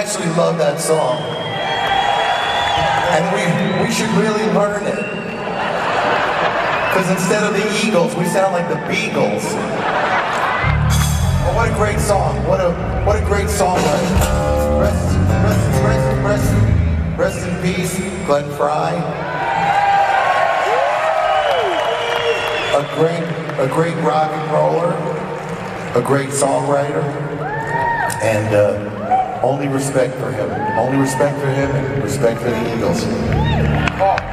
actually love that song. And we should really learn it. Because instead of the Eagles, we sound like the Beagles. Oh, what a great song. What a great songwriter. Rest in peace, Glenn Frey. A great rock and roller. A great songwriter. And only respect for him. Only respect for him and respect for the Eagles.